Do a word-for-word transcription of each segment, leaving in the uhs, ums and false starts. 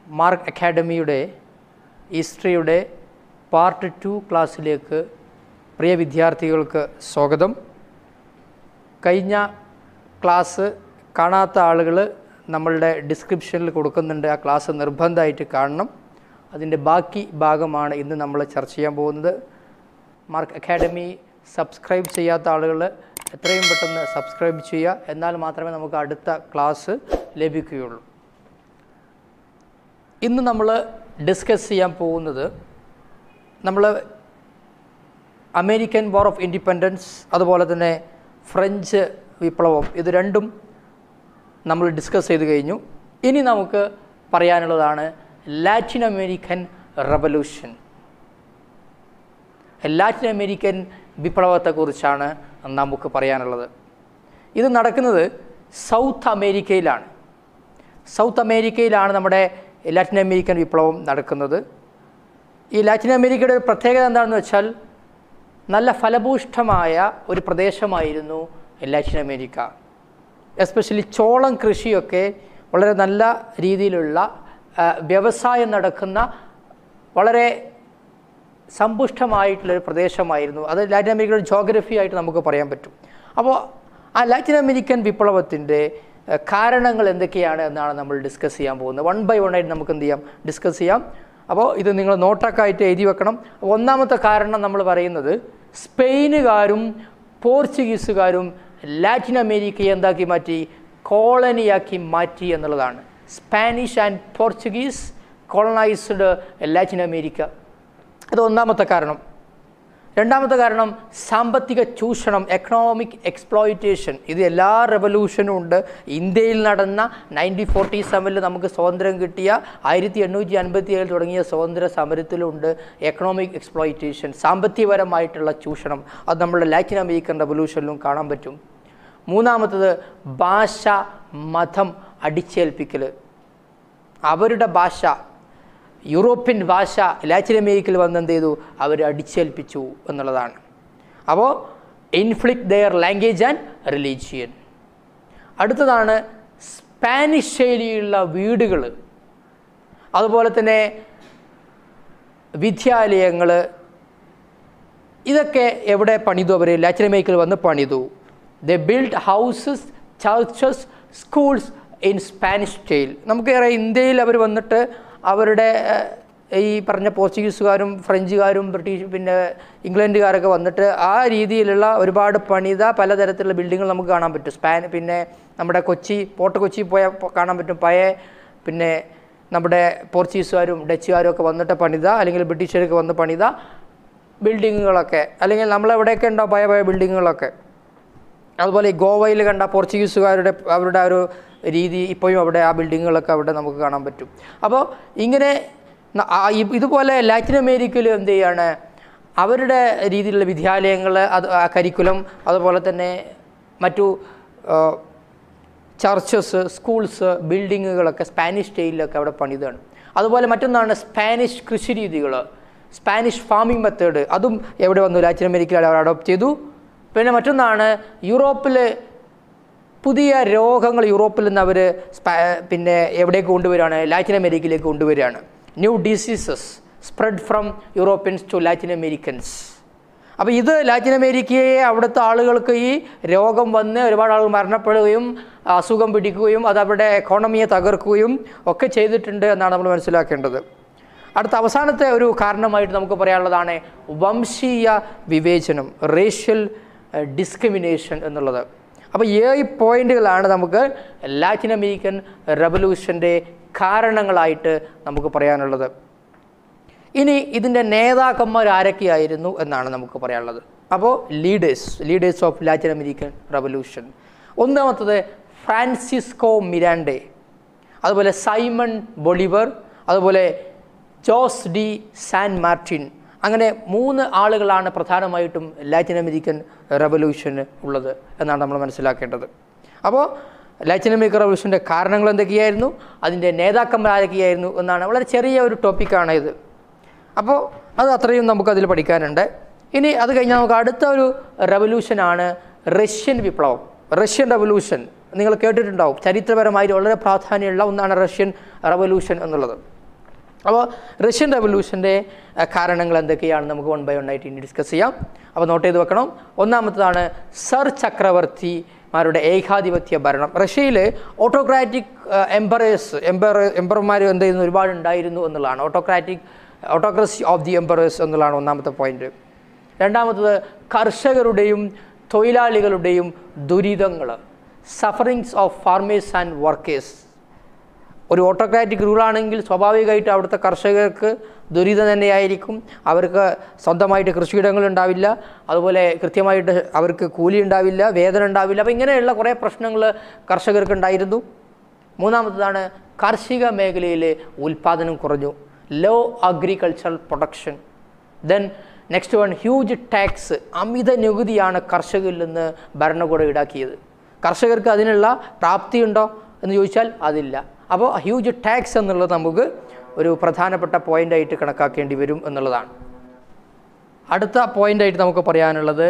Mark അക്കാഡമിയുടെ ഹിസ്റ്ററിയുടെ part two ക്ലാസ്സിലേക്ക് പ്രിയ വിദ്യാർത്ഥികൾക്ക് സ്വാഗതം. കഴിഞ്ഞ ക്ലാസ് കാണാത്ത ആളുകൾ നമ്മളുടെ ഡിസ്ക്രിപ്ഷനിൽ കൊടുക്കുന്നുണ്ട്. ആ ക്ലാസ് നിർബന്ധമായിട്ട് കാണണം. അതിൻ്റെ ബാക്കി ഭാഗമാണ് ഇന്ന് നമ്മൾ ചർച്ച ചെയ്യാൻ പോകുന്നത്. മാർക്ക് അക്കാഡമി സബ്സ്ക്രൈബ് ചെയ്യാത്ത ആളുകൾ എത്രയും പെട്ടെന്ന് സബ്സ്ക്രൈബ് ചെയ്യുക. എന്നാൽ മാത്രമേ നമുക്ക് അടുത്ത ക്ലാസ് ലഭിക്കുകയുള്ളൂ. ഇന്ന് നമ്മൾ ഡിസ്കസ് ചെയ്യാൻ പോകുന്നത് നമ്മൾ അമേരിക്കൻ വാർ ഓഫ് ഇൻഡിപെൻഡൻസ് അതുപോലെ തന്നെ ഫ്രഞ്ച് വിപ്ലവം ഇത് രണ്ടും നമ്മൾ ഡിസ്കസ് ചെയ്ത് കഴിഞ്ഞു. ഇനി നമുക്ക് പറയാനുള്ളതാണ് Latin American revolution. Latin American വിപ്ലവത്തെക്കുറിച്ചാണ് നമുക്ക് പറയാനുള്ളത്. ഇത് നടക്കുന്നത് സൗത്ത് അമേരിക്കയിലാണ്. സൗത്ത് അമേരിക്കയിലാണ് നമ്മുടെ ലാറ്റിൻ അമേരിക്കൻ വിപ്ലവം നടക്കുന്നത്. ഈ ലാറ്റിൻ അമേരിക്കയുടെ ഒരു പ്രത്യേകത എന്താണെന്ന് വെച്ചാൽ നല്ല ഫലഭൂഷ്ഠമായ ഒരു പ്രദേശമായിരുന്നു ലാറ്റിൻ അമേരിക്ക. എസ്പെഷ്യലി ചോളം കൃഷിയൊക്കെ വളരെ നല്ല രീതിയിലുള്ള വ്യവസായം നടക്കുന്ന വളരെ സമ്പുഷ്ടമായിട്ടുള്ളൊരു പ്രദേശമായിരുന്നു. അത് ലാറ്റിൻ അമേരിക്കയുടെ ജോഗ്രഫി ആയിട്ട് നമുക്ക് പറയാൻ പറ്റും. അപ്പോൾ ആ ലാറ്റിൻ അമേരിക്കൻ വിപ്ലവത്തിൻ്റെ കാരണങ്ങൾ എന്തൊക്കെയാണ് എന്നാണ് നമ്മൾ ഡിസ്കസ് ചെയ്യാൻ പോകുന്നത്. വൺ ബൈ വൺ ആയിട്ട് നമുക്ക് എന്ത് ചെയ്യാം, ഡിസ്കസ് ചെയ്യാം. അപ്പോൾ ഇത് നിങ്ങൾ നോട്ടൊക്കെ ആയിട്ട് എഴുതി വെക്കണം. ഒന്നാമത്തെ കാരണം നമ്മൾ പറയുന്നത് സ്പെയിനുകാരും പോർച്ചുഗീസുകാരും ലാറ്റിൻ അമേരിക്കയെ എന്താക്കി മാറ്റി, കോളനിയാക്കി മാറ്റി എന്നുള്ളതാണ്. Spanish and Portuguese colonised Latin America. അത് ഒന്നാമത്തെ കാരണം. രണ്ടാമത്തെ കാരണം സാമ്പത്തിക ചൂഷണം, എക്കണോമിക് എക്സ്പ്ലോയിറ്റേഷൻ. ഇത് എല്ലാ റെവല്യൂഷനും ഉണ്ട്. ഇന്ത്യയിൽ നടന്ന നയൻറ്റീൻ ഫോർട്ടി സെവനിൽ നമുക്ക് സ്വാതന്ത്ര്യം കിട്ടിയ ആയിരത്തി എണ്ണൂറ്റി അൻപത്തി ഏഴിൽ തുടങ്ങിയ സ്വാതന്ത്ര്യ സമരത്തിലുണ്ട് എക്കണോമിക് എക്സ്പ്ലോയിറ്റേഷൻ, സാമ്പത്തികപരമായിട്ടുള്ള ചൂഷണം. അത് നമ്മുടെ ലാറ്റിൻ അമേരിക്കൻ റെവല്യൂഷനിലും കാണാൻ പറ്റും. മൂന്നാമത്തത് ഭാഷ മതം അടിച്ചേൽപ്പിക്കൽ. അവരുടെ ഭാഷ, യൂറോപ്യൻ ഭാഷ ലാറ്റിൻ അമേരിക്കയിൽ വന്ന് എന്ത് ചെയ്തു, അവർ അടിച്ചേൽപ്പിച്ചു എന്നുള്ളതാണ്. അപ്പോൾ inflict their language and religion. അടുത്തതാണ് സ്പാനിഷ് ശൈലിയുള്ള വീടുകൾ, അതുപോലെ തന്നെ വിദ്യാലയങ്ങൾ. ഇതൊക്കെ എവിടെ പണിതു? അവർ ലാറ്റിൻ അമേരിക്കയിൽ വന്ന് പണിതു. They build houses, churches, schools in Spanish style. നമുക്കറിയാം ഇന്ത്യയിൽ അവർ വന്നിട്ട് അവരുടെ ഈ പറഞ്ഞ പോർച്ചുഗീസുകാരും ഫ്രഞ്ചുകാരും ബ്രിട്ടീഷ് പിന്നെ ഇംഗ്ലണ്ടുകാരൊക്കെ വന്നിട്ട് ആ രീതിയിലുള്ള ഒരുപാട് പണിത പലതരത്തിലുള്ള ബിൽഡിങ്ങുകൾ നമുക്ക് കാണാൻ പറ്റും. സ്പാൻ പിന്നെ നമ്മുടെ കൊച്ചി, പോർട്ട് കൊച്ചി പോയാൽ കാണാൻ പറ്റും പഴയ പിന്നെ നമ്മുടെ പോർച്ചുഗീസുകാരും ഡച്ചുകാരും ഒക്കെ വന്നിട്ട് പണിത അല്ലെങ്കിൽ ബ്രിട്ടീഷുകാരൊക്കെ വന്ന് പണിത ബിൽഡിങ്ങുകളൊക്കെ, അല്ലെങ്കിൽ നമ്മളെവിടെയൊക്കെ ഉണ്ടാവും പഴയ പഴയ ബിൽഡിങ്ങുകളൊക്കെ. അതുപോലെ ഗോവയിൽ കണ്ട പോർച്ചുഗീസുകാരുടെ അവരുടെ ഒരു രീതി ഇപ്പോഴും അവിടെ ആ ബിൽഡിങ്ങുകളൊക്കെ അവിടെ നമുക്ക് കാണാൻ പറ്റും. അപ്പോൾ ഇങ്ങനെ ഇതുപോലെ ലാറ്റിൻ അമേരിക്കയിൽ എന്ത് ചെയ്യാണ്, അവരുടെ രീതിയിലുള്ള വിദ്യാലയങ്ങൾ, അത് കരിക്കുലം, അതുപോലെ തന്നെ മറ്റു ചർച്ചസ്, സ്കൂൾസ്, ബിൽഡിങ്ങുകളൊക്കെ സ്പാനിഷ് സ്റ്റൈലിലൊക്കെ അവിടെ പണിതാണ്. അതുപോലെ മറ്റൊന്നാണ് സ്പാനിഷ് കൃഷി രീതികൾ, സ്പാനിഷ് ഫാമിംഗ് മെത്തേഡ്. അതും എവിടെ വന്നു, ലാറ്റിൻ അമേരിക്കയിൽ അവർ അഡോപ്റ്റ് ചെയ്തു. പിന്നെ മറ്റൊന്നാണ് യൂറോപ്പിൽ പുതിയ രോഗങ്ങൾ യൂറോപ്പിൽ നിന്ന് അവർ പിന്നെ എവിടേക്ക് കൊണ്ടുവരികയാണ്, ലാറ്റിൻ അമേരിക്കയിലേക്ക് കൊണ്ടുവരികയാണ്. New diseases spread from Europeans to Latin Americans. അപ്പോൾ ഇത് ലാറ്റിൻ അമേരിക്കയെ അവിടുത്തെ ആളുകൾക്ക് ഈ രോഗം വന്ന് ഒരുപാട് ആളുകൾ മരണപ്പെടുകയും അസുഖം പിടിക്കുകയും അത് അവരുടെ എക്കോണമിയെ തകർക്കുകയും ഒക്കെ ചെയ്തിട്ടുണ്ട് എന്നാണ് നമ്മൾ മനസ്സിലാക്കേണ്ടത്. അടുത്ത അവസാനത്തെ ഒരു കാരണമായിട്ട് നമുക്ക് പറയാനുള്ളതാണ് വംശീയ വിവേചനം, റേഷ്യൽ ഡിസ്ക്രിമിനേഷൻ എന്നുള്ളത്. അപ്പോൾ ഏഴ് പോയിന്റുകളാണ് നമുക്ക് ലാറ്റിൻ അമേരിക്കൻ റവല്യൂഷൻ്റെ കാരണങ്ങളായിട്ട് നമുക്ക് പറയാനുള്ളത്. ഇനി ഇതിൻ്റെ നേതാക്കന്മാർ ആരൊക്കെയായിരുന്നു എന്നാണ് നമുക്ക് പറയാനുള്ളത്. അപ്പോൾ leaders leaders of Latin American revolution. ഒന്നാമത്തത് ഫ്രാൻസിസ്കോ മിരാൻഡെ, അതുപോലെ സൈമൺ ബൊളിവർ, അതുപോലെ ജോസ് ഡി സാൻ മാർട്ടിൻ. അങ്ങനെ മൂന്ന് ആളുകളാണ് പ്രധാനമായിട്ടും ലാറ്റിൻ അമേരിക്കൻ റവല്യൂഷന് ഉള്ളത് എന്നാണ് നമ്മൾ മനസ്സിലാക്കേണ്ടത്. അപ്പോൾ ലാറ്റിൻ അമേരിക്കൻ റവല്യൂഷൻ്റെ കാരണങ്ങൾ എന്തൊക്കെയായിരുന്നു, അതിൻ്റെ നേതാക്കന്മാർ ആരൊക്കെയായിരുന്നു എന്നാണ്. വളരെ ചെറിയ ഒരു ടോപ്പിക്കാണ് ഇത്. അപ്പോൾ അത് അത്രയും നമുക്കതിൽ പഠിക്കാനുണ്ട്. ഇനി അത് കഴിഞ്ഞാൽ നമുക്ക് അടുത്ത ഒരു റവല്യൂഷനാണ് റഷ്യൻ വിപ്ലവം, റഷ്യൻ റവല്യൂഷൻ. നിങ്ങൾ കേട്ടിട്ടുണ്ടാവും, ചരിത്രപരമായിട്ട് വളരെ പ്രാധാന്യമുള്ള ഒന്നാണ് റഷ്യൻ റവല്യൂഷൻ എന്നുള്ളത്. അപ്പോൾ റഷ്യൻ റവല്യൂഷൻ്റെ കാരണങ്ങൾ എന്തൊക്കെയാണ് നമുക്ക് വൺ ബൈ വൺ ആയിട്ട് ഇനി ഡിസ്കസ് ചെയ്യാം. അപ്പോൾ നോട്ട് ചെയ്ത് വെക്കണം. ഒന്നാമത്തതാണ് സർ ചക്രവർത്തിമാരുടെ ഏകാധിപത്യ ഭരണം. റഷ്യയിൽ ഓട്ടോക്രാറ്റിക് എംപറേഴ്സ് എംപറ എംപറർമാർ എന്ത് ചെയ്യുന്നു ഒരുപാട് ഉണ്ടായിരുന്നു എന്നുള്ളതാണ്. Autocratic autocracy of the emperors എന്നുള്ളതാണ് ഒന്നാമത്തെ പോയിന്റ്. രണ്ടാമത്തത് കർഷകരുടെയും തൊഴിലാളികളുടെയും ദുരിതങ്ങൾ, sufferings of farmers and workers. ഒരു ഓട്ടോക്രാറ്റിക് റൂളാണെങ്കിൽ സ്വാഭാവികമായിട്ട് അവിടുത്തെ കർഷകർക്ക് ദുരിതം തന്നെയായിരിക്കും. അവർക്ക് സ്വന്തമായിട്ട് കൃഷിയിടങ്ങൾ ഉണ്ടാവില്ല, അതുപോലെ കൃത്യമായിട്ട് അവർക്ക് കൂലി ഉണ്ടാവില്ല, വേതനം ഉണ്ടാവില്ല. അപ്പോൾ ഇങ്ങനെയുള്ള കുറേ പ്രശ്നങ്ങൾ കർഷകർക്ക് ഉണ്ടായിരുന്നു. മൂന്നാമത്തതാണ് കാർഷിക മേഖലയിലെ ഉൽപ്പാദനം കുറഞ്ഞു, low agricultural production. Then next one huge tax, അമിത നികുതിയാണ് കർഷകരിൽ നിന്ന് ഭരണകൂടം ഈടാക്കിയത്. കർഷകർക്ക് അതിനുള്ള പ്രാപ്തിയുണ്ടോ എന്ന് ചോദിച്ചാൽ അതില്ല. അപ്പോൾ ഹ്യൂജ് ടാക്സ് എന്നുള്ളത് നമുക്ക് ഒരു പ്രധാനപ്പെട്ട പോയിൻ്റായിട്ട് കണക്കാക്കേണ്ടി വരും എന്നുള്ളതാണ്. അടുത്ത പോയിൻ്റായിട്ട് നമുക്ക് പറയാനുള്ളത്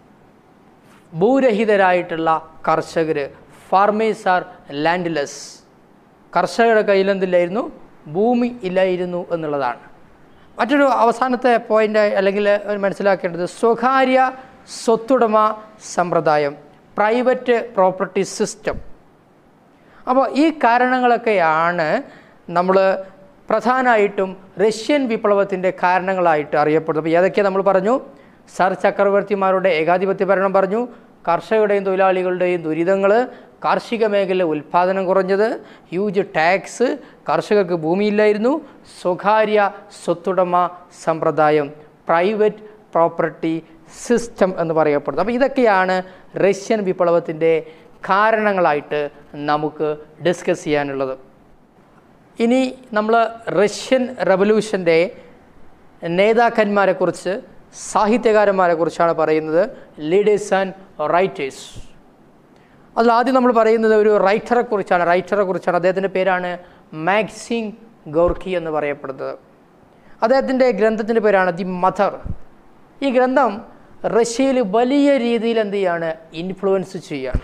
ഭൂരഹിതരായിട്ടുള്ള കർഷകർ, ഫാർമേഴ്സ് ആർ ലാൻഡ്ലെസ്. കർഷകരുടെ കയ്യിലെന്തില്ലായിരുന്നു, ഭൂമി ഇല്ലായിരുന്നു എന്നുള്ളതാണ്. മറ്റൊരു അവസാനത്തെ പോയിൻ്റ് അല്ലെങ്കിൽ മനസ്സിലാക്കേണ്ടത് സ്വകാര്യ സ്വത്തുടമ സമ്പ്രദായം, പ്രൈവറ്റ് പ്രോപ്പർട്ടി സിസ്റ്റം. അപ്പോൾ ഈ കാരണങ്ങളൊക്കെയാണ് നമ്മൾ പ്രധാനമായിട്ടും റഷ്യൻ വിപ്ലവത്തിൻ്റെ കാരണങ്ങളായിട്ട് അറിയപ്പെടുന്നത്. അപ്പോൾ ഏതൊക്കെ നമ്മൾ പറഞ്ഞു? സർ ചക്രവർത്തിമാരുടെ ഏകാധിപത്യ ഭരണം പറഞ്ഞു, കർഷകരുടെയും തൊഴിലാളികളുടെയും ദുരിതങ്ങൾ, കാർഷിക മേഖല ഉൽപ്പാദനം കുറഞ്ഞത്, ഹ്യൂജ് ടാക്സ്, കർഷകർക്ക് ഭൂമിയില്ലായിരുന്നു, സ്വകാര്യ സ്വത്തുടമ സമ്പ്രദായം, പ്രൈവറ്റ് പ്രോപ്പർട്ടി സിസ്റ്റം എന്ന് പറയപ്പെടുന്നത്. അപ്പോൾ ഇതൊക്കെയാണ് റഷ്യൻ വിപ്ലവത്തിൻ്റെ കാരണങ്ങളായിട്ട് നമുക്ക് ഡിസ്കസ് ചെയ്യാനുള്ളത്. ഇനി നമ്മൾ റഷ്യൻ റവല്യൂഷൻ്റെ നേതാക്കന്മാരെക്കുറിച്ച്, സാഹിത്യകാരന്മാരെക്കുറിച്ചാണ് പറയുന്നത്, ലീഡേഴ്സ് ആൻഡ് റൈറ്റേഴ്സ്. അതിൽ ആദ്യം നമ്മൾ പറയുന്നത് ഒരു റൈറ്ററെ കുറിച്ചാണ് റൈറ്ററെ കുറിച്ചാണ് അദ്ദേഹത്തിൻ്റെ പേരാണ് മാക്സിം ഗോർക്കി എന്ന് പറയപ്പെടുന്നത്. അദ്ദേഹത്തിൻ്റെ ഗ്രന്ഥത്തിൻ്റെ പേരാണ് ദി മദർ. ഈ ഗ്രന്ഥം റഷ്യയിൽ വലിയ രീതിയിൽ എന്ത് ചെയ്യാണ്, ഇൻഫ്ലുവൻസ് ചെയ്യാണ്.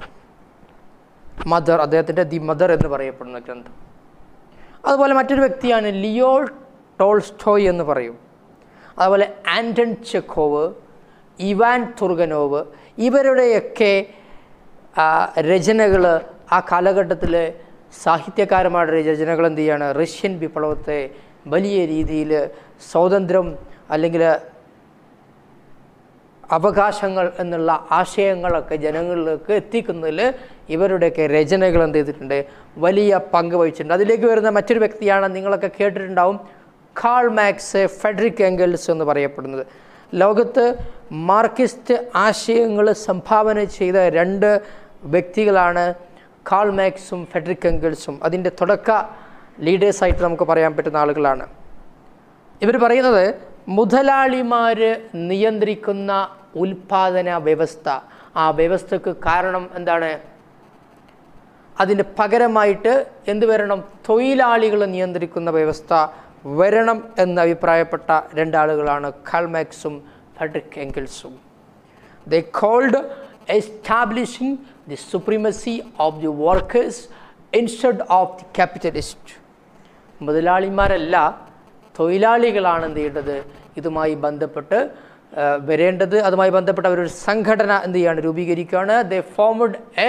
മദർ, അദ്ദേഹത്തിൻ്റെ ദി മദർ എന്ന് പറയപ്പെടുന്ന ഗ്രന്ഥം. അതുപോലെ മറ്റൊരു വ്യക്തിയാണ് ലിയോ ടോൾസ്റ്റോയ് എന്ന് പറയും. അതുപോലെ ആൻറ്റൺ ചെക്കോവ്, ഇവാൻ തുർഗനോവ്, ഇവരുടെയൊക്കെ രചനകൾ ആ കാലഘട്ടത്തിലെ സാഹിത്യകാരന്മാരുടെ രചനകൾ എന്ത് ചെയ്യാണ്, റഷ്യൻ വിപ്ലവത്തെ വലിയ രീതിയിൽ സ്വാതന്ത്ര്യം അല്ലെങ്കിൽ അവകാശങ്ങൾ എന്നുള്ള ആശയങ്ങളൊക്കെ ജനങ്ങളിലേക്ക് എത്തിക്കുന്നതിൽ ഇവരുടെയൊക്കെ രചനകൾ എന്ത് ചെയ്തിട്ടുണ്ട്, വലിയ പങ്ക് വഹിച്ചിട്ടുണ്ട്. അതിലേക്ക് വരുന്ന മറ്റൊരു വ്യക്തിയാണ് നിങ്ങളൊക്കെ കേട്ടിട്ടുണ്ടാവും, കാൾ മാർക്സ്, ഫ്രെഡറിക് എംഗൽസ് എന്ന് പറയപ്പെടുന്നത്. ലോകത്ത് മാർക്സിസ്റ്റ് ആശയങ്ങൾ സംഭാവന ചെയ്ത രണ്ട് വ്യക്തികളാണ് കാൾ മാർക്സും ഫ്രെഡറിക് എംഗൽസും. അതിൻ്റെ തുടക്ക ലീഡേഴ്സായിട്ട് നമുക്ക് പറയാൻ പറ്റുന്ന ആളുകളാണ്. ഇവർ പറയുന്നത് മുതലാളിമാർ നിയന്ത്രിക്കുന്ന ഉൽപാദന വ്യവസ്ഥ, ആ വ്യവസ്ഥക്ക് കാരണം എന്താണ്, അതിന് പകരമായിട്ട് എന്ത് വരണം, തൊഴിലാളികൾ നിയന്ത്രിക്കുന്ന വ്യവസ്ഥ വരണം എന്ന് അഭിപ്രായപ്പെട്ട രണ്ടാളുകളാണ് കാൾ മാർക്സും ഫ്രെഡറിക് എംഗൽസും. They called establishing the supremacy of the workers instead of the capitalist. മുതലാളിമാരല്ല, തൊഴിലാളികളാണ് എന്ത് ചെയ്യേണ്ടത്, ഇതുമായി ബന്ധപ്പെട്ട് വരേണ്ടത്. അതുമായി ബന്ധപ്പെട്ട് അവരൊരു സംഘടന എന്ത് ചെയ്യാണ്, രൂപീകരിക്കുകയാണ്. They formed a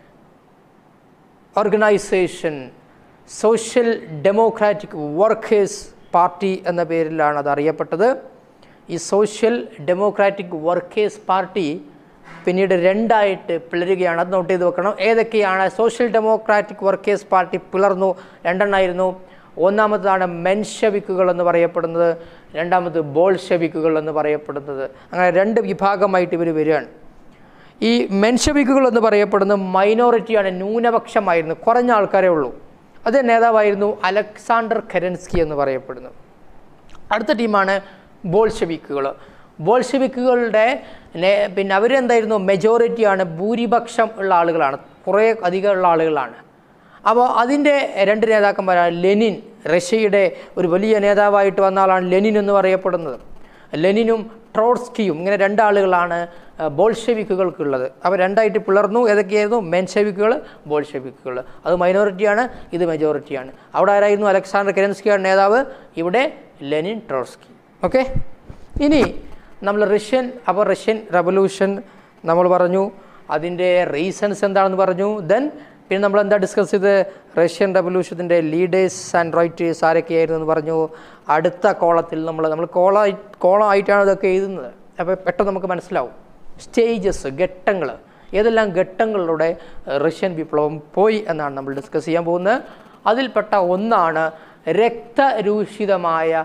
organisation, social democratic workers party എന്ന പേരിലാണ് അത് അറിയപ്പെട്ടത്. ഈ സോഷ്യൽ ഡെമോക്രാറ്റിക് വർക്കേഴ്സ് പാർട്ടി പിന്നീട് രണ്ടായിട്ട് പിളരുകയാണ്. അത് നോട്ട് ചെയ്ത് വെക്കണം. ഏതൊക്കെയാണ് സോഷ്യൽ ഡെമോക്രാറ്റിക് വർക്കേഴ്സ് പാർട്ടി പിളർന്നു? രണ്ടെണ്ണമായിരുന്നു. ഒന്നാമതാണ് മെൻഷവിക്കുകൾ എന്ന് പറയപ്പെടുന്നത്, രണ്ടാമത് ബോൾഷെവിക്കുകൾ എന്ന് പറയപ്പെടുന്നത്. അങ്ങനെ രണ്ട് വിഭാഗമായിട്ട് ഇവർ വരികയാണ്. ഈ മെൻഷവിക്കുകൾ എന്ന് പറയപ്പെടുന്നത് മൈനോറിറ്റിയാണ്, ന്യൂനപക്ഷമായിരുന്നു, കുറഞ്ഞ ആൾക്കാരേ ഉള്ളൂ. അത് നേതാവായിരുന്നു അലക്സാണ്ടർ കെരൻസ്കി എന്ന് പറയപ്പെടുന്നു. അടുത്ത ടീമാണ് ബോൾഷെവിക്കുകൾ. ബോൾഷെവിക്കുകളുടെ പിന്നെ അവരെന്തായിരുന്നു, മെജോറിറ്റിയാണ്, ഭൂരിപക്ഷം ഉള്ള ആളുകളാണ്, കുറേ അധികം ഉള്ള ആളുകളാണ്. അപ്പോൾ അതിൻ്റെ രണ്ട് നേതാക്കന്മാരാണ് ലെനിൻ, റഷ്യയുടെ ഒരു വലിയ നേതാവായിട്ട് വന്ന ആളാണ് ലെനിൻ എന്ന് പറയപ്പെടുന്നത്. ലെനിനും ട്രോട്സ്കിയും, ഇങ്ങനെ രണ്ടാളുകളാണ് ബോൾഷെവിക്കുകൾക്കുള്ളത്. അപ്പോൾ രണ്ടായിട്ട് പിളർന്നു. ഏതൊക്കെയായിരുന്നു? മെൻഷെവിക്കുകൾ, ബോൾഷെവിക്കുകൾ. അത് മൈനോറിറ്റിയാണ്, ഇത് മെജോറിറ്റിയാണ്. അവിടെ ആരായിരുന്നു? അലക്സാണ്ടർ കെരൻസ്കിയാണ് നേതാവ്, ഇവിടെ ലെനിൻ ട്രോട്സ്കി. ഓക്കെ, ഇനി നമ്മൾ റഷ്യൻ അപ്പോൾ റഷ്യൻ റവല്യൂഷൻ നമ്മൾ പറഞ്ഞു, അതിൻ്റെ റീസൺസ് എന്താണെന്ന് പറഞ്ഞു. ദെൻ പിന്നെ നമ്മൾ എന്താ ഡിസ്കസ് ചെയ്ത്? റഷ്യൻ റവല്യൂഷൻ്റെ ലീഡേഴ്സ് ആൻഡ് റൈറ്റേഴ്സ് ആരൊക്കെയായിരുന്നു എന്ന് പറഞ്ഞു. അടുത്ത കോളത്തിൽ നമ്മൾ നമ്മൾ കോളായി കോളമായിട്ടാണ് ഇതൊക്കെ എഴുതുന്നത്. അപ്പോൾ പെട്ടെന്ന് നമുക്ക് മനസ്സിലാവും സ്റ്റേജസ്, ഘട്ടങ്ങൾ, ഏതെല്ലാം ഘട്ടങ്ങളിലൂടെ റഷ്യൻ വിപ്ലവം പോയി എന്നാണ് നമ്മൾ ഡിസ്കസ് ചെയ്യാൻ പോകുന്നത്. അതിൽപ്പെട്ട ഒന്നാണ് രക്തരൂഷിതമായ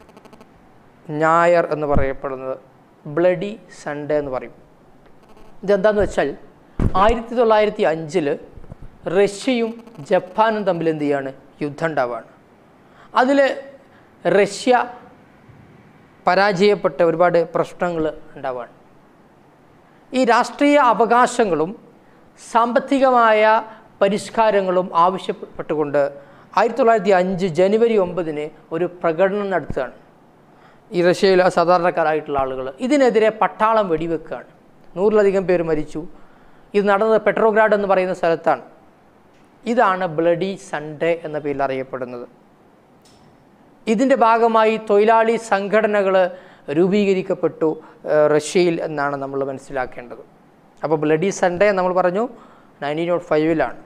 ഞായർ എന്ന് പറയപ്പെടുന്നത്, ബ്ലഡി സൺഡേ എന്ന് പറയും. ഇതെന്താണെന്ന് വെച്ചാൽ ആയിരത്തി തൊള്ളായിരത്തി അഞ്ചിൽ റഷ്യയും ജപ്പാനും തമ്മിൽ എന്ത് ചെയ്യാണ്? യുദ്ധം ഉണ്ടാവുകയാണ്. അതിൽ റഷ്യ പരാജയപ്പെട്ട ഒരുപാട് പ്രശ്നങ്ങൾ ഉണ്ടാവുകയാണ്. ഈ രാഷ്ട്രീയ അവകാശങ്ങളും സാമ്പത്തികമായ പരിഷ്കാരങ്ങളും ആവശ്യപ്പെട്ടുകൊണ്ട് ആയിരത്തി തൊള്ളായിരത്തി അഞ്ച് ജനുവരി ഒമ്പതിന് ഒരു പ്രകടനം നടത്തുകയാണ് ഈ റഷ്യയിലെ സാധാരണക്കാരായിട്ടുള്ള ആളുകൾ. ഇതിനെതിരെ പട്ടാളം വെടിവെക്കുകയാണ്. നൂറിലധികം പേര് മരിച്ചു. ഇത് നടന്നത് പെട്രോഗ്രാഡ് എന്ന് പറയുന്ന സ്ഥലത്താണ്. ഇതാണ് ബ്ലഡി സൺഡേ എന്ന പേരിൽ അറിയപ്പെടുന്നത്. ഇതിൻ്റെ ഭാഗമായി തൊഴിലാളി സംഘടനകൾ രൂപീകരിക്കപ്പെട്ടു റഷ്യയിൽ എന്നാണ് നമ്മൾ മനസ്സിലാക്കേണ്ടത്. അപ്പോൾ ബ്ലഡി സൺഡേ നമ്മൾ പറഞ്ഞു നയൻറ്റീൻ നോട്ട് ഫൈവിലാണ്.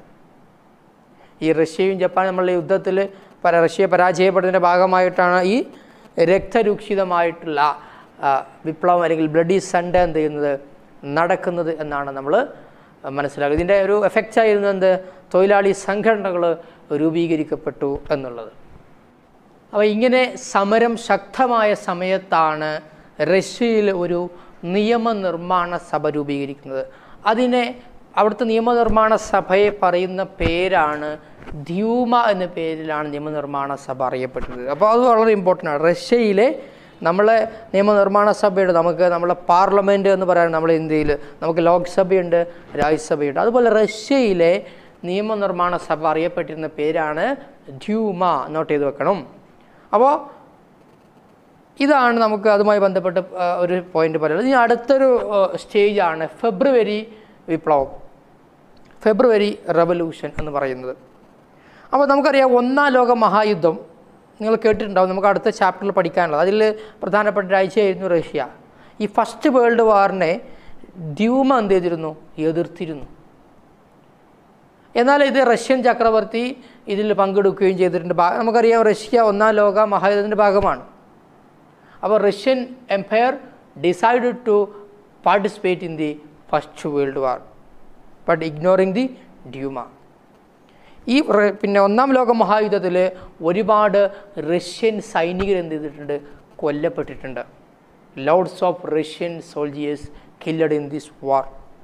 ഈ റഷ്യയും ജപ്പാനും നമ്മളുടെ യുദ്ധത്തിൽ റഷ്യ പരാജയപ്പെട്ടതിൻ്റെ ഭാഗമായിട്ടാണ് ഈ രക്തരൂക്ഷിതമായിട്ടുള്ള വിപ്ലവം അല്ലെങ്കിൽ ബ്ലഡി സൺഡേ എന്ത് ചെയ്യുന്നത് നടക്കുന്നത് എന്നാണ് നമ്മൾ മനസ്സിലാക്കുന്നത്. ഇതിൻ്റെ ഒരു എഫക്റ്റ് ആയിരുന്നു എന്ത്? തൊഴിലാളി സംഘടനകൾ രൂപീകരിക്കപ്പെട്ടു എന്നുള്ളത്. അപ്പോൾ ഇങ്ങനെ സമരം ശക്തമായ സമയത്താണ് റഷ്യയിൽ ഒരു നിയമനിർമ്മാണ സഭ രൂപീകരിക്കുന്നത്. അതിനെ അവിടുത്തെ നിയമനിർമ്മാണ സഭയെ പറയുന്ന പേരാണ് ദ്യൂമ എന്ന പേരിലാണ് നിയമനിർമ്മാണ സഭ അറിയപ്പെടുന്നത്. അപ്പോൾ അത് വളരെ ഇമ്പോർട്ടൻ്റ് ആണ്. റഷ്യയിലെ നമ്മളെ നിയമനിർമ്മാണ സഭയുണ്ട്, നമുക്ക് നമ്മളെ പാർലമെൻറ്റ് എന്ന് പറയാൻ നമ്മൾ ഇന്ത്യയിൽ നമുക്ക് ലോക്സഭയുണ്ട്, രാജ്യസഭയുണ്ട്. അതുപോലെ റഷ്യയിലെ നിയമനിർമ്മാണ സഭ അറിയപ്പെട്ടിരുന്ന പേരാണ് ദ്യൂമ. നോട്ട് ചെയ്ത് വെക്കണം. അപ്പോൾ ഇതാണ് നമുക്ക് അതുമായി ബന്ധപ്പെട്ട് ഒരു പോയിന്റ് പറയുന്നത്. ഇനി അടുത്തൊരു സ്റ്റേജാണ് ഫെബ്രുവരി വിപ്ലവം, ഫെബ്രുവരി റവല്യൂഷൻ എന്ന് പറയുന്നത്. അപ്പോൾ നമുക്കറിയാം ഒന്നാം ലോക മഹായുദ്ധം നിങ്ങൾ കേട്ടിട്ടുണ്ടാവും, നമുക്ക് അടുത്ത ചാപ്റ്ററിൽ പഠിക്കാനുള്ളത്. അതിൽ പ്രധാനപ്പെട്ട രാജ്യമായിരുന്നു റഷ്യ. ഈ ഫസ്റ്റ് വേൾഡ് വാറിനെ ദ്യൂമ എന്ത് ചെയ്തിരുന്നു? എതിർത്തിരുന്നു. എന്നാൽ ഇത് റഷ്യൻ ചക്രവർത്തി ഇതിൽ പങ്കെടുക്കുകയും ചെയ്തിട്ടുണ്ട്. നമുക്കറിയാം റഷ്യ ഒന്നാം ലോക മഹായുദ്ധത്തിൻ്റെ ഭാഗമാണ്. അപ്പോൾ Russian empire decided to participate in the first world war but ignoring the Duma. ഈ പിന്നെ ഒന്നാം ലോക മഹായുദ്ധത്തിൽ ഒരുപാട് റഷ്യൻ സൈനികർ എന്ത് ചെയ്തിട്ടുണ്ട്? കൊല്ലപ്പെട്ടിട്ടുണ്ട്. Loads of Russian soldiers killed in this war.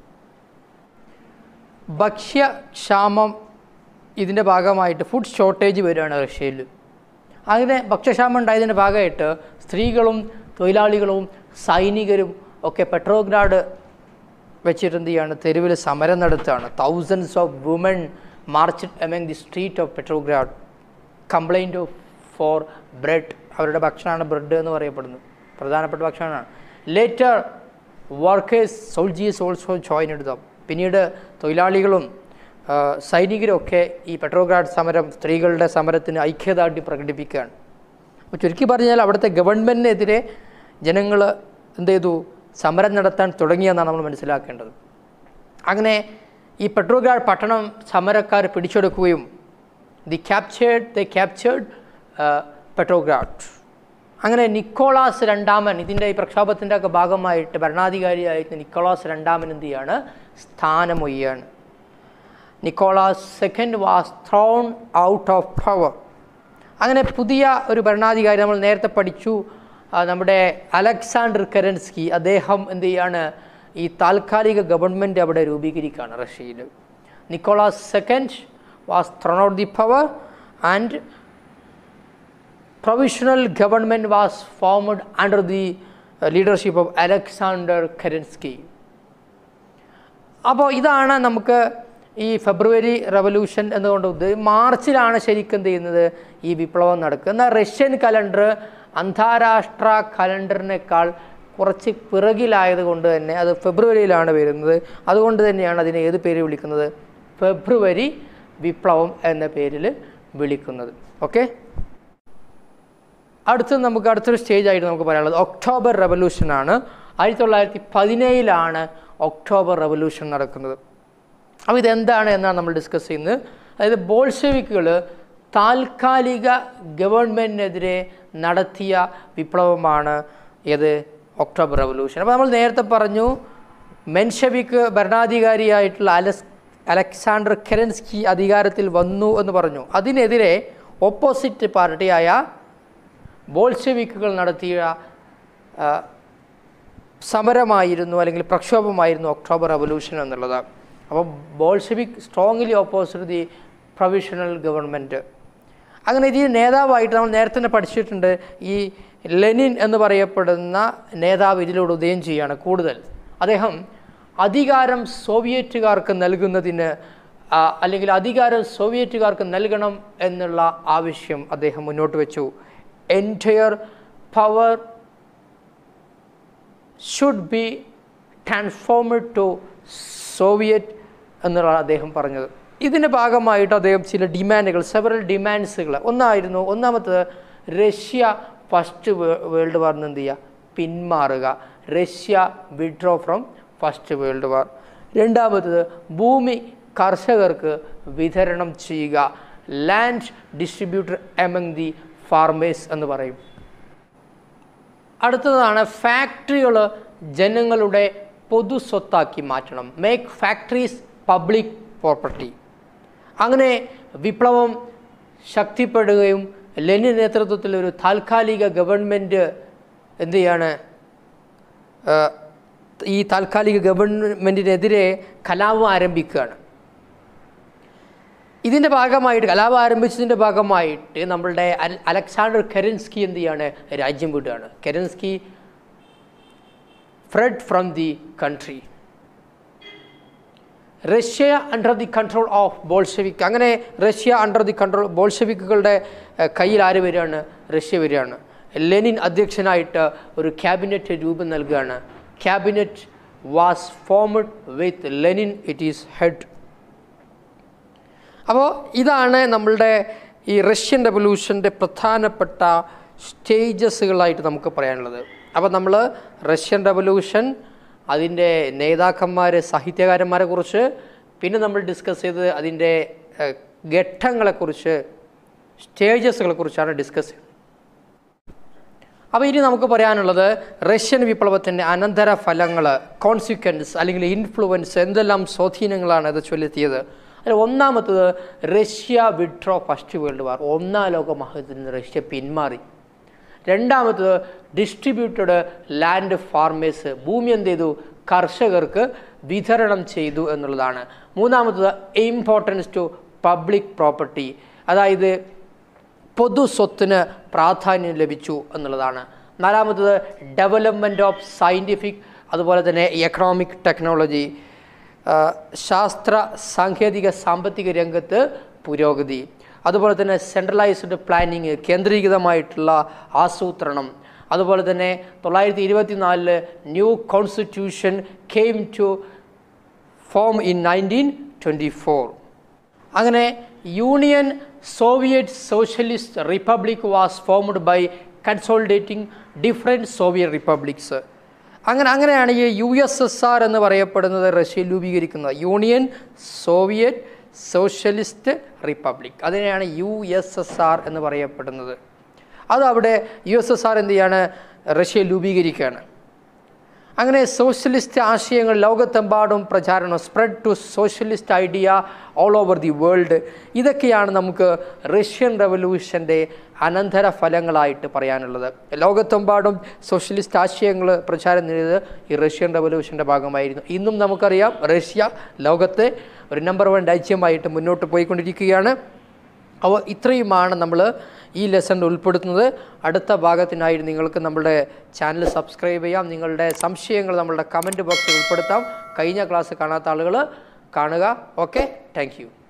ഭക്ഷ്യക്ഷാമം ഇതിൻ്റെ ഭാഗമായിട്ട് ഫുഡ് ഷോർട്ടേജ് വരികയാണ് റഷ്യയിൽ. അങ്ങനെ ഭക്ഷ്യക്ഷാമം ഉണ്ടായതിൻ്റെ ഭാഗമായിട്ട് സ്ത്രീകളും തൊഴിലാളികളും സൈനികരും ഒക്കെ പെട്രോഗ്രാഡ് വെച്ചിട്ട് എന്ത് ചെയ്യാണ്? തെരുവിൽ സമരം നടത്തുകയാണ്. Thousands of woman march among the street of Petrograd complaint of for bread. അവരുടെ ഭക്ഷണമാണ് ബ്രെഡ് എന്ന് പറയപ്പെടുന്നത്, പ്രധാനപ്പെട്ട ഭക്ഷണമാണ്. Later workers soldiers also joined them. പിന്നീട് തൊഴിലാളികളും സൈനികരും ഒക്കെ ഈ പെട്രോഗ്രാഡ് സമരം, സ്ത്രീകളുടെ സമരത്തിന് ഐക്യദാർഢ്യം പ്രകടിപ്പിക്കുകയാണ്. അപ്പോൾ ചുരുക്കി പറഞ്ഞാൽ അവിടുത്തെ ഗവൺമെൻറ്റിനെതിരെ ജനങ്ങൾ എന്ത് ചെയ്തു? സമരം നടത്താൻ തുടങ്ങിയെന്നാണ് നമ്മൾ മനസ്സിലാക്കേണ്ടത്. അങ്ങനെ ഈ പെട്രോഗ്രാഡ് പട്ടണം സമരക്കാർ പിടിച്ചെടുക്കുകയും the captured the captured Petrograd. അങ്ങനെ നിക്കോളാസ് രണ്ടാമൻ ഇതിൻ്റെ ഈ പ്രക്ഷോഭത്തിൻ്റെ ഒക്കെ ഭാഗമായിട്ട് ഭരണാധികാരിയായിട്ട് നിക്കോളാസ് രണ്ടാമൻ എന്ത് ചെയ്യാണ്? സ്ഥാനമൊയ്യാണ്. Nicholas second was thrown out of power. അങ്ങനെ പുതിയ ഒരു ഭരണാധികാരി നമ്മൾ നേരത്തെ പഠിച്ചു, നമ്മുടെ അലക്സാണ്ടർ കെരൻസ്കി. അദ്ദേഹം എന്ത് ചെയ്യാണ്? ഈ താൽക്കാലിക ഗവൺമെൻറ് അവിടെ രൂപീകരിക്കുകയാണ് റഷ്യയിൽ. Nicholas second was thrown out the power and provisional government was formed under the leadership of Alexander Kerensky. അപ്പോൾ ഇതാണ് നമുക്ക് ഈ ഫെബ്രുവരി റവല്യൂഷൻ എന്നുകൊണ്ട് മാർച്ചിലാണ് ശരിക്കും എന്ത് ചെയ്യുന്നത്? ഈ വിപ്ലവം നടക്കുക. എന്നാൽ റഷ്യൻ കലണ്ടർ അന്താരാഷ്ട്ര കലണ്ടറിനേക്കാൾ കുറച്ച് പിറകിലായതുകൊണ്ട് തന്നെ അത് ഫെബ്രുവരിയിലാണ് വരുന്നത്. അതുകൊണ്ട് തന്നെയാണ് അതിനെ ഏത് പേര് വിളിക്കുന്നത്? ഫെബ്രുവരി വിപ്ലവം എന്ന പേരിൽ വിളിക്കുന്നത്. ഓക്കെ, അടുത്ത് നമുക്ക് അടുത്തൊരു സ്റ്റേജ് ആയിട്ട് നമുക്ക് പറയാനുള്ളത് ഒക്ടോബർ റെവല്യൂഷനാണ്. ആയിരത്തി തൊള്ളായിരത്തി പതിനേഴിലാണ് ഒക്ടോബർ റെവല്യൂഷൻ നടക്കുന്നത്. അപ്പോൾ ഇതെന്താണ് എന്നാണ് നമ്മൾ ഡിസ്കസ് ചെയ്യുന്നത്. അതായത് ബോൾഷെവിക്കുകൾ താൽക്കാലിക ഗവൺമെൻറ്റിനെതിരെ നടത്തിയ വിപ്ലവമാണ് ഏത്? October revolution. അപ്പോൾ നമ്മൾ നേരത്തെ പറഞ്ഞു മെൻഷെവിക്ക് ഭരണാധികാരിയായിട്ടുള്ള അലസ് അലക്സാണ്ടർ കെരൻസ്കി അധികാരത്തിൽ വന്നു എന്ന് പറഞ്ഞു. അതിനെതിരെ ഓപ്പോസിറ്റ് പാർട്ടിയായ ബോൾഷെവിക്കുകൾ നടത്തിയ സമരമായിരുന്നു അല്ലെങ്കിൽ പ്രക്ഷോഭമായിരുന്നു ഒക്ടോബർ റെവല്യൂഷൻ എന്നുള്ളത്. അപ്പോൾ Bolshevik strongly opposite the provisional government. അങ്ങനെ ഇതിന് നേതാവായിട്ട് നമ്മൾ നേരത്തെ തന്നെ പഠിച്ചിട്ടുണ്ട്. ഈ ലെനിൻ എന്ന് പറയപ്പെടുന്ന നേതാവ് ഇതിലൂടെ ഉദയം ചെയ്യുകയാണ് കൂടുതൽ. അദ്ദേഹം അധികാരം സോവിയറ്റുകാർക്ക് നൽകുന്നതിന് അല്ലെങ്കിൽ അധികാരം സോവിയറ്റുകാർക്ക് നൽകണം എന്നുള്ള ആവശ്യം അദ്ദേഹം മുന്നോട്ട് വെച്ചു. Entire power should be transformed to Soviet എന്നുള്ളതാണ് അദ്ദേഹം പറഞ്ഞത്. ഇതിൻ്റെ ഭാഗമായിട്ട് അദ്ദേഹം ചില ഡിമാൻഡുകൾ സെവറൽ ഡിമാൻഡ്സുകൾ ഒന്നായിരുന്നു. ഒന്നാമത്തത് റഷ്യ ഫസ്റ്റ് വേൾഡ് വാറിന് എന്ത് ചെയ്യുക? പിന്മാറുക. Russia withdraw from first world war. രണ്ടാമത്തത് ഭൂമി കർഷകർക്ക് വിതരണം ചെയ്യുക. Land distributor among the farmers എന്ന് പറയും. അടുത്തതാണ് ഫാക്ടറികൾ ജനങ്ങളുടെ പൊതു സ്വത്താക്കി മാറ്റണം. Make factories public property. അങ്ങനെ വിപ്ലവം ശക്തിപ്പെടുകയും ലെനിൻ നേതൃത്വത്തിൽ ഒരു താൽക്കാലിക ഗവൺമെൻറ് എന്ത് ചെയ്യാണ്? ഈ താൽക്കാലിക ഗവൺമെൻറ്റിനെതിരെ കലാപം ആരംഭിക്കുകയാണ്. ഇതിൻ്റെ ഭാഗമായിട്ട് കലാപം ആരംഭിച്ചതിൻ്റെ ഭാഗമായിട്ട് നമ്മളുടെ അലക്സാണ്ടർ കെരൻസ്കി എന്ത് ചെയ്യാണ്? രാജ്യം വിടുകയാണ്. Kerensky fled from the country. Russia under the control of Bolshevik. അങ്ങനെ റഷ്യ അണ്ടർ ദി കൺട്രോൾ ബോൾഷെവിക്കുകളുടെ കയ്യിൽ ആര് വരികയാണ്? റഷ്യ വരികയാണ്. ലെനിൻ അധ്യക്ഷനായിട്ട് ഒരു ക്യാബിനറ്റ് രൂപം നൽകുകയാണ്. Cabinet was formed with Lenin it is head. അപ്പോൾ ഇതാണ് നമ്മളുടെ ഈ റഷ്യൻ റെവല്യൂഷൻ്റെ പ്രധാനപ്പെട്ട സ്റ്റേജസുകളായിട്ട് നമുക്ക് പറയാനുള്ളത്. അപ്പോൾ നമ്മൾ റഷ്യൻ റെവല്യൂഷൻ, അതിൻ്റെ നേതാക്കന്മാർ, സാഹിത്യകാരന്മാരെ കുറിച്ച്, പിന്നെ നമ്മൾ ഡിസ്കസ് ചെയ്തത് അതിൻ്റെ ഘട്ടങ്ങളെക്കുറിച്ച്, സ്റ്റേജസുകളെ കുറിച്ചാണ് ഡിസ്കസ് ചെയ്തത്. അപ്പോൾ ഇനി നമുക്ക് പറയാനുള്ളത് റഷ്യൻ വിപ്ലവത്തിൻ്റെ അനന്തര ഫലങ്ങൾ, കോൺസിക്വൻസ് അല്ലെങ്കിൽ ഇൻഫ്ലുവൻസ്, എന്തെല്ലാം സ്വാധീനങ്ങളാണ് ഇത് ചൊല്ലിയെത്തിയത്. അതിൽ ഒന്നാമത്തത് Russia withdraw first world war. ഒന്നാം ലോക മഹായുദ്ധത്തിൽ നിന്ന് റഷ്യ പിന്മാറി. രണ്ടാമത്തത് ഡിസ്ട്രിബ്യൂട്ടഡ് ലാൻഡ് ഫാർമേഴ്സ്. ഭൂമി എന്ത് ചെയ്തു? കർഷകർക്ക് വിതരണം ചെയ്തു എന്നുള്ളതാണ്. മൂന്നാമത്തത് ഇമ്പോർട്ടൻസ് ടു പബ്ലിക് പ്രോപ്പർട്ടി. അതായത് പൊതു സ്വത്തിന് പ്രാധാന്യം ലഭിച്ചു എന്നുള്ളതാണ്. നാലാമത്തത് ഡെവലപ്മെൻറ്റ് ഓഫ് സയൻറ്റിഫിക്, അതുപോലെ തന്നെ എക്കണോമിക് ടെക്നോളജി, ശാസ്ത്ര സാങ്കേതിക സാമ്പത്തിക രംഗത്ത് പുരോഗതി. അതുപോലെ തന്നെ സെൻട്രലൈസ്ഡ് പ്ലാനിങ്, കേന്ദ്രീകൃതമായിട്ടുള്ള ആസൂത്രണം. അതുപോലെ തന്നെ തൊള്ളായിരത്തി ഇരുപത്തി നാലില് new constitution came to form in nineteen twenty four. അങ്ങനെ Union Soviet Socialist Republic was formed by consolidating different Soviet republics. അങ്ങനെ അങ്ങനെയാണ് ഈ യു എസ് എസ് ആർ എന്ന് പറയപ്പെടുന്നത് റഷ്യ രൂപീകരിക്കുന്നത്. യൂണിയൻ സോവിയറ്റ് സോഷ്യലിസ്റ്റ് റിപ്പബ്ലിക്, അതിനെയാണ് യു എസ് എസ് ആർ എന്ന് പറയപ്പെടുന്നത്. അതവിടെ യു എസ് എസ് ആർ എന്ത് ചെയ്യാണ്? റഷ്യ രൂപീകരിക്കുകയാണ്. അങ്ങനെ സോഷ്യലിസ്റ്റ് ആശയങ്ങൾ ലോകത്തെമ്പാടും പ്രചാരണം, spread to socialist idea all over the world. ഇതൊക്കെയാണ് നമുക്ക് റഷ്യൻ റെവല്യൂഷൻ്റെ അനന്തര ഫലങ്ങളായിട്ട് പറയാനുള്ളത്. ലോകത്തെമ്പാടും സോഷ്യലിസ്റ്റ് ആശയങ്ങൾ പ്രചാരം നേടിയത് ഈ റഷ്യൻ റെവല്യൂഷൻ്റെ ഭാഗമായിരുന്നു. ഇന്നും നമുക്കറിയാം റഷ്യ ലോകത്തെ ഒരു നമ്പർ വൺ രാജ്യമായിട്ട് മുന്നോട്ട് പോയിക്കൊണ്ടിരിക്കുകയാണ്. അപ്പോൾ ഇത്രയുമാണ് നമ്മൾ ഈ ലെസണിൽ ഉൾപ്പെടുത്തുന്നത്. അടുത്ത ഭാഗത്തിനായി നിങ്ങൾക്ക് നമ്മുടെ ചാനൽ സബ്സ്ക്രൈബ് ചെയ്യാം. നിങ്ങളുടെ സംശയങ്ങൾ നമ്മളുടെ കമൻറ്റ് ബോക്സിൽ ഉൾപ്പെടുത്താം. കഴിഞ്ഞ ക്ലാസ് കാണാത്ത ആളുകൾ കാണുക. Okay, thank U.